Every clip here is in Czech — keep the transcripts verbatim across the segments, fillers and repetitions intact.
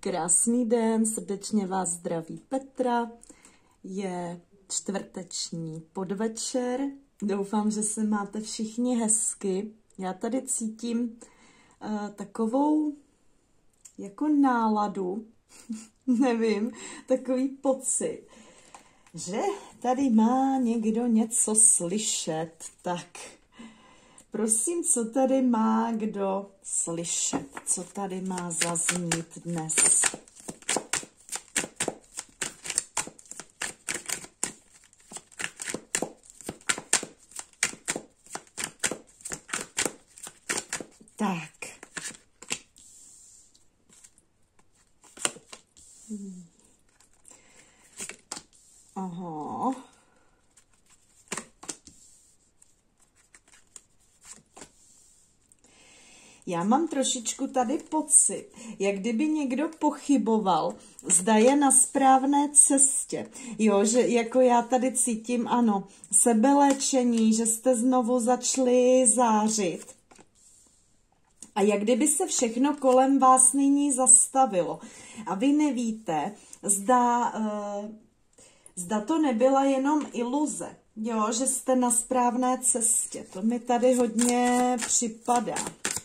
Krásný den, srdečně vás zdraví Petra. Je čtvrteční podvečer. Doufám, že se máte všichni hezky. Já tady cítím uh, takovou jako náladu, nevím, takový pocit, že tady má někdo něco slyšet. Tak prosím, co tady má kdo slyšet? Co tady má zaznít dnes? Tak. Hmm. Aha. Já mám trošičku tady pocit, jak kdyby někdo pochyboval, zda je na správné cestě. Jo, že jako já tady cítím, ano, sebeléčení, že jste znovu začali zářit. A jak kdyby se všechno kolem vás nyní zastavilo. A vy nevíte, zda, uh, zda to nebyla jenom iluze. Jo, že jste na správné cestě. To mi tady hodně připadá.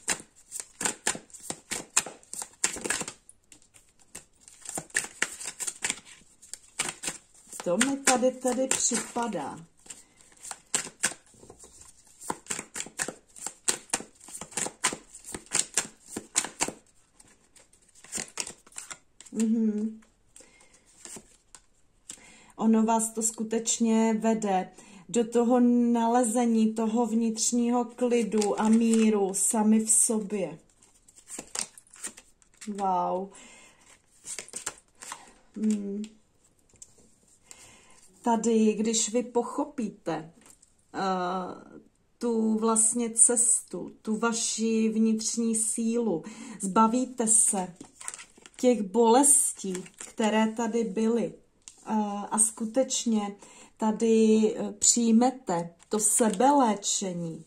To mi tady tady připadá. Mhm. Ono vás to skutečně vede do toho nalezení toho vnitřního klidu a míru sami v sobě. Wow. Hmm. Tady, když vy pochopíte uh, tu vlastně cestu, tu vaši vnitřní sílu, zbavíte se těch bolestí, které tady byly uh, a skutečně tady uh, přijmete to sebeléčení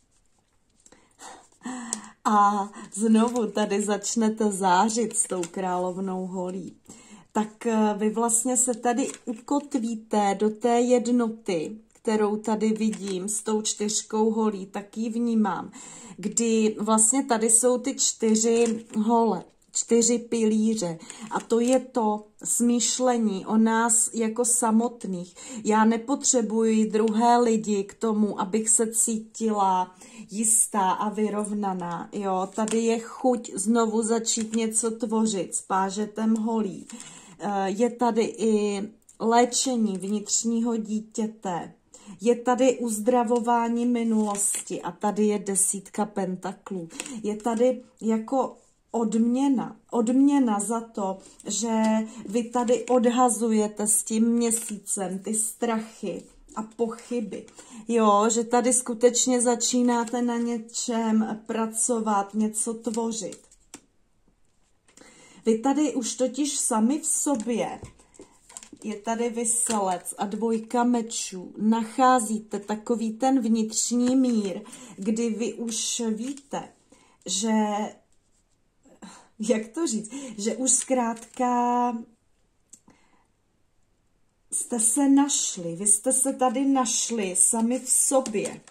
a znovu tady začnete zářit s tou královnou holí, tak vy vlastně se tady ukotvíte do té jednoty, kterou tady vidím s tou čtyřkou holí, tak ji vnímám, kdy vlastně tady jsou ty čtyři hole, čtyři pilíře a to je to smýšlení o nás jako samotných. Já nepotřebuji druhé lidi k tomu, abych se cítila jistá a vyrovnaná. Jo, tady je chuť znovu začít něco tvořit s pážetem holí. Je tady i léčení vnitřního dítěte. Je tady uzdravování minulosti a tady je desítka pentaklů. Je tady jako odměna. Odměna za to, že vy tady odhazujete s tím měsícem ty strachy a pochyby. Jo, že tady skutečně začínáte na něčem pracovat, něco tvořit. Vy tady už totiž sami v sobě, je tady vyselec a dvojka mečů, nacházíte takový ten vnitřní mír, kdy vy už víte, že, jak to říct, že už zkrátka jste se našli, vy jste se tady našli sami v sobě.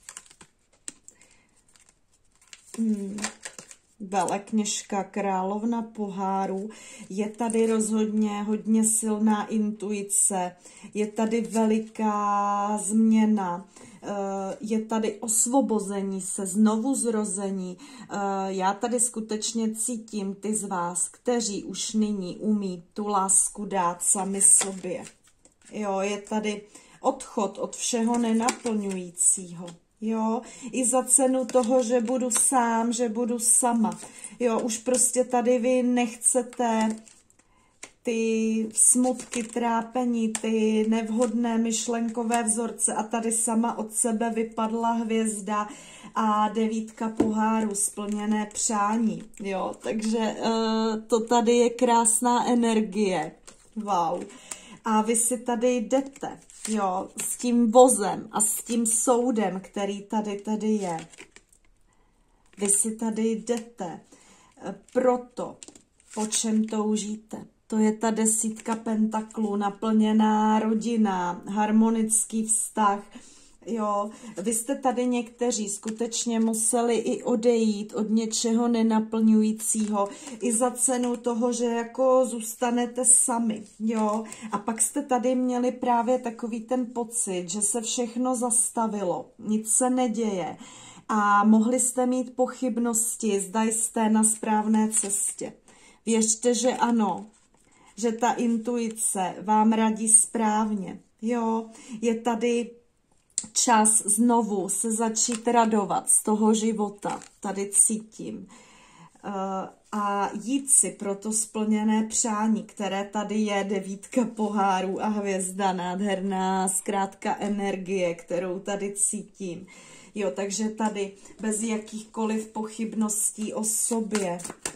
Hmm. Velekněžka, královna pohárů, je tady rozhodně hodně silná intuice, je tady veliká změna, je tady osvobození se, znovu zrození. Já tady skutečně cítím ty z vás, kteří už nyní umí tu lásku dát sami sobě. Jo, je tady odchod od všeho nenaplňujícího. Jo, i za cenu toho, že budu sám, že budu sama. Jo, už prostě tady vy nechcete ty smutky, trápení, ty nevhodné myšlenkové vzorce a tady sama od sebe vypadla hvězda a devítka poháru, splněné přání. Jo, takže uh, to tady je krásná energie. Wow. A vy si tady jdete. Jo, s tím vozem a s tím soudem, který tady tady je. Vy si tady jdete proto, po čem toužíte. To je ta desítka pentaklů, naplněná rodina, harmonický vztah. Jo, vy jste tady někteří skutečně museli i odejít od něčeho nenaplňujícího, i za cenu toho, že jako zůstanete sami, jo. A pak jste tady měli právě takový ten pocit, že se všechno zastavilo, nic se neděje a mohli jste mít pochybnosti, zda jste na správné cestě. Věřte, že ano, že ta intuice vám radí správně, jo. Je tady čas znovu se začít radovat z toho života, tady cítím. A jít si pro to splněné přání, které tady je, devítka pohárů a hvězda, nádherná, zkrátka energie, kterou tady cítím. Jo, takže tady bez jakýchkoliv pochybností o sobě.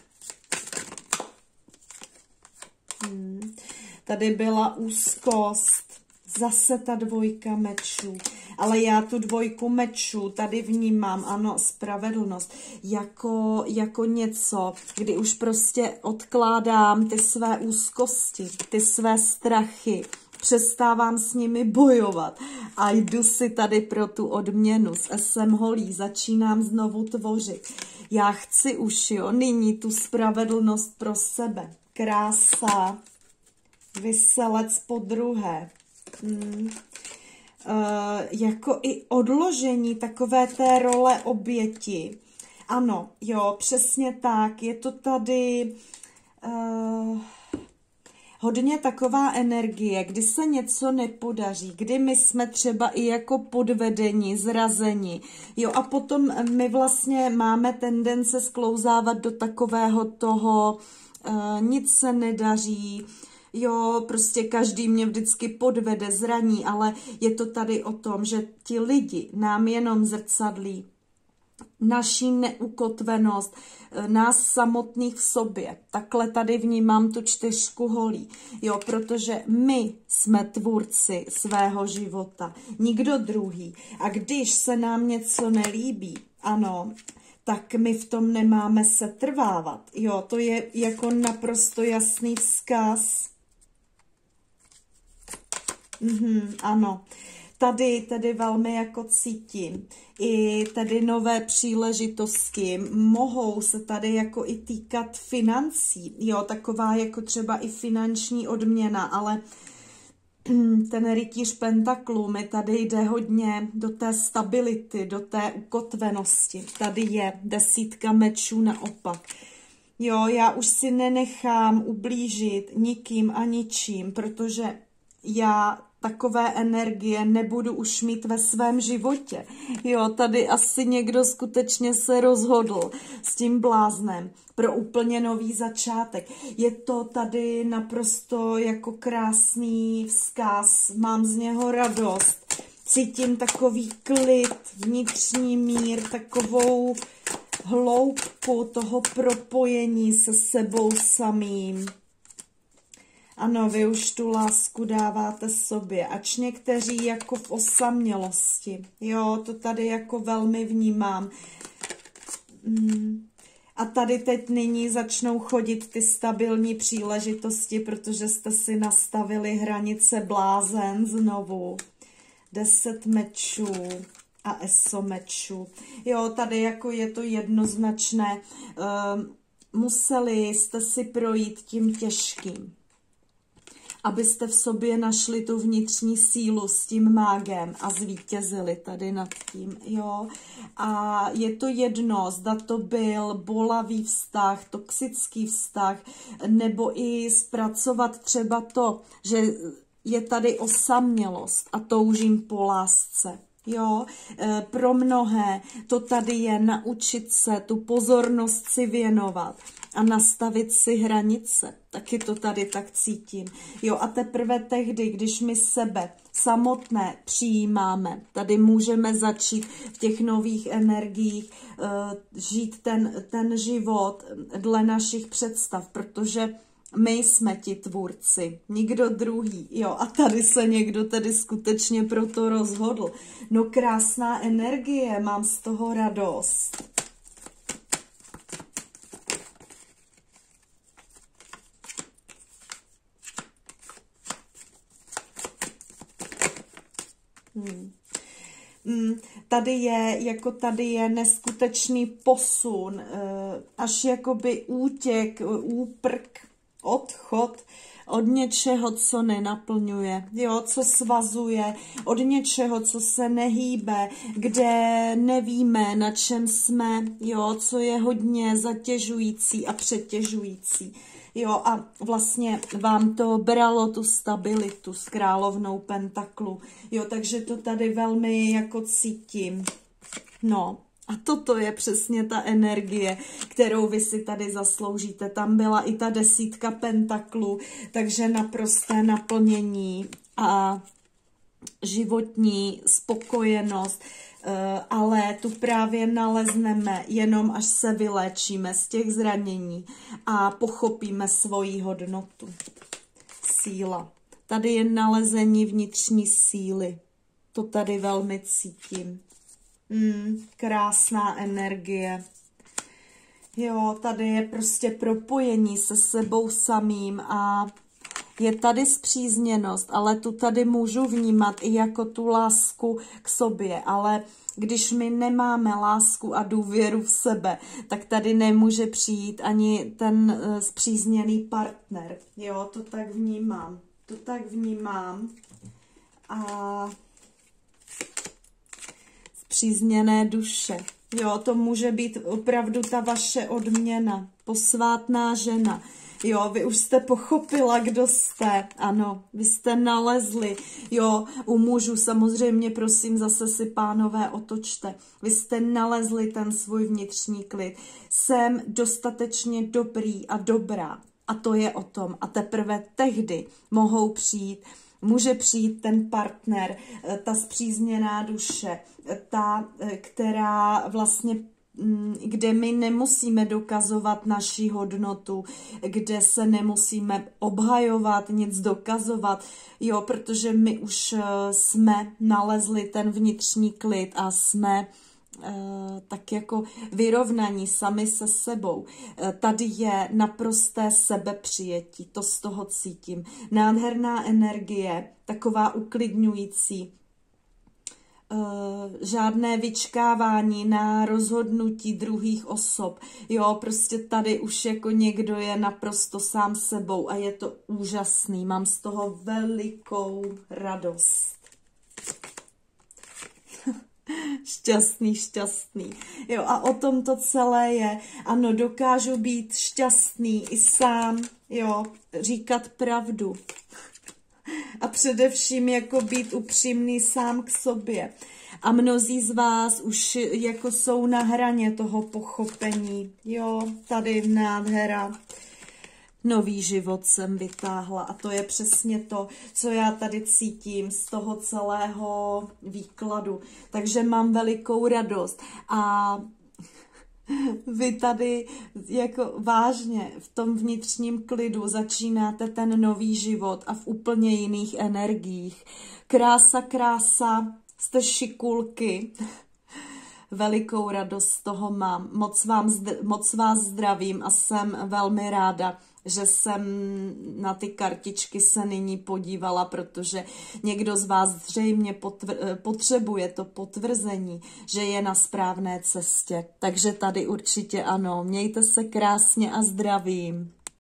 Hmm. Tady byla úzkost, zase ta dvojka mečů. Ale já tu dvojku mečů tady vnímám, ano, spravedlnost, jako, jako něco, kdy už prostě odkládám ty své úzkosti, ty své strachy, přestávám s nimi bojovat a jdu si tady pro tu odměnu. S esem holí začínám znovu tvořit. Já chci už, jo, nyní tu spravedlnost pro sebe. Krása, vyselec po druhé. Hmm. Uh, jako i odložení takové té role oběti. Ano, jo, přesně tak. Je to tady uh, hodně taková energie, kdy se něco nepodaří, kdy my jsme třeba i jako podvedeni, zrazeni. Jo, a potom my vlastně máme tendence sklouzávat do takového toho, uh, nic se nedaří, jo, prostě každý mě vždycky podvede, zraní, ale je to tady o tom, že ti lidi nám jenom zrcadlí naší neukotvenost, nás samotných v sobě. Takhle tady vnímám tu čtyřku holí, jo, protože my jsme tvůrci svého života, nikdo druhý. A když se nám něco nelíbí, ano, tak my v tom nemáme se trvávat, jo, to je jako naprosto jasný vzkaz. Mm-hmm, ano, tady, tady velmi jako cítím. I tady nové příležitosti mohou se tady jako i týkat financí. Jo, taková jako třeba i finanční odměna, ale ten rytíř pentaklů mi tady jde hodně do té stability, do té ukotvenosti. Tady je desítka mečů naopak. Jo, já už si nenechám ublížit nikým a ničím, protože já takové energie nebudu už mít ve svém životě. Jo, tady asi někdo skutečně se rozhodl s tím bláznem pro úplně nový začátek. Je to tady naprosto jako krásný vzkaz, mám z něho radost, cítím takový klid, vnitřní mír, takovou hloubku toho propojení se sebou samým. Ano, vy už tu lásku dáváte sobě, ač někteří jako v osamělosti. Jo, to tady jako velmi vnímám. A tady teď nyní začnou chodit ty stabilní příležitosti, protože jste si nastavili hranice blázen znovu. Deset mečů a eso mečů. Jo, tady jako je to jednoznačné. Museli jste si projít tím těžkým, abyste v sobě našli tu vnitřní sílu s tím mágem a zvítězili tady nad tím, jo. A je to jedno, zda to byl bolavý vztah, toxický vztah, nebo i zpracovat třeba to, že je tady osamělost a toužím po lásce. Jo, e, pro mnohé to tady je naučit se tu pozornost si věnovat a nastavit si hranice. Taky to tady tak cítím. Jo, a teprve tehdy, když my sebe samotné přijímáme, tady můžeme začít v těch nových energiích e, žít ten, ten život dle našich představ, protože my jsme ti tvůrci, nikdo druhý, jo, a tady se někdo tedy skutečně pro to rozhodl. No krásná energie, mám z toho radost. Hmm. Hmm. Tady je, jako tady je neskutečný posun, až jakoby útěk, úprk, odchod od něčeho, co nenaplňuje, jo, co svazuje, od něčeho, co se nehýbe, kde nevíme, na čem jsme, jo, co je hodně zatěžující a přetěžující. Jo, a vlastně vám to bralo tu stabilitu s královnou pentaklu. Jo, takže to tady velmi jako cítím. No, a toto je přesně ta energie, kterou vy si tady zasloužíte. Tam byla i ta desítka pentaklu, takže naprosté naplnění a životní spokojenost, ale tu právě nalezneme jenom, až se vyléčíme z těch zranění a pochopíme svoji hodnotu. Síla. Tady je nalezení vnitřní síly. To tady velmi cítím. Mm, krásná energie. Jo, tady je prostě propojení se sebou samým a je tady spřízněnost, ale tu tady můžu vnímat i jako tu lásku k sobě, ale když my nemáme lásku a důvěru v sebe, tak tady nemůže přijít ani ten spřízněný partner. Jo, to tak vnímám. To tak vnímám. A spřízněné duše. Jo, to může být opravdu ta vaše odměna. Posvátná žena. Jo, vy už jste pochopila, kdo jste. Ano, vy jste nalezli. Jo, u mužů samozřejmě, prosím, zase si pánové otočte. Vy jste nalezli ten svůj vnitřní klid. Jsem dostatečně dobrý a dobrá. A to je o tom. A teprve tehdy mohou přijít, může přijít ten partner, ta spřízněná duše, ta, která vlastně, kde my nemusíme dokazovat naši hodnotu, kde se nemusíme obhajovat, nic dokazovat, jo, protože my už jsme nalezli ten vnitřní klid a jsme tak jako vyrovnaní sami se sebou. Tady je naprosté sebepřijetí, to z toho cítím. Nádherná energie, taková uklidňující. Žádné vyčkávání na rozhodnutí druhých osob. Jo, prostě tady už jako někdo je naprosto sám sebou a je to úžasný. Mám z toho velikou radost. Šťastný, šťastný. Jo, a o tom to celé je. Ano, dokážu být šťastný i sám, jo, říkat pravdu. A především jako být upřímný sám k sobě. A mnozí z vás už jako jsou na hraně toho pochopení. Jo, tady nádhera. Nový život jsem vytáhla a to je přesně to, co já tady cítím z toho celého výkladu. Takže mám velikou radost a vy tady jako vážně v tom vnitřním klidu začínáte ten nový život a v úplně jiných energiích. Krása, krása, jste šikulky. Velikou radost z toho mám. Moc, vám, moc vás zdravím a jsem velmi ráda, že jsem na ty kartičky se nyní podívala, protože někdo z vás zřejmě potřebuje to potvrzení, že je na správné cestě. Takže tady určitě ano. Mějte se krásně a zdravím.